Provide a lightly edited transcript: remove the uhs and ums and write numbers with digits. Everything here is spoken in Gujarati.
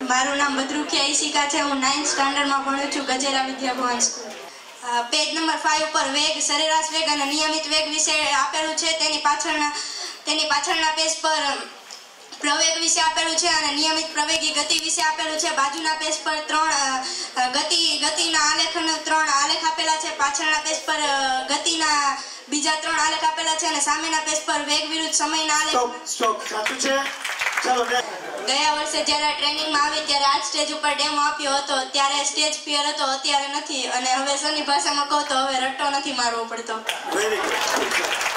મારું નામ બદરુખિયા ઈશિકા છે. હું 9th સ્ટાન્ડર્ડમાં ભણું છું Gajera Vidyabhavan school. Page number 5 ઉપર વેગ, સરેરાશ વેગ અને નિયમિત વેગ વિશે આપેલું છે. તેની પાછળના પેજ પર પ્રવેગ વિશે આપેલું છે અને નિયમિત પ્રવેગી ગતિ વિશે આપેલું છે. બાજુના પેજ પર ગતિના આલેખના 3 આલેખ આપેલા છે. પાછળના પેજ પર ગતિના બીજા 3 આલેખ આપેલા છે અને સામેના પેજ પર વેગ વિરુદ્ધ સમયના આલેખ. સાચું છે. ચાલો ગયા વર્ષે જ્યારે ટ્રેનિંગમાં આવી ત્યારે આ સ્ટેજ ઉપર ડેમો આપ્યો હતો. ત્યારે સ્ટેજ ફિયર હતો, અત્યારે નથી. અને હવે સરની ભાષામાં કહું તો હવે રટ્ટો નથી મારવો પડતો. Very good.